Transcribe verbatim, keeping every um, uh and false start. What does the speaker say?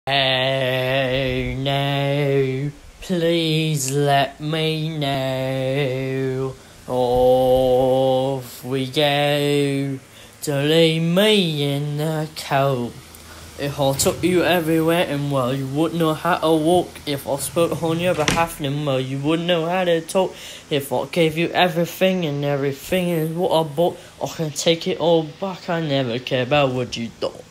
Oh no, please let me know. Off we go to leave me in the cold. If I took you everywhere and well, you wouldn't know how to walk. If I spoke on your behalf, then well, you wouldn't know how to talk. If I gave you everything and everything is what I bought, I can take it all back. I never care about what you thought.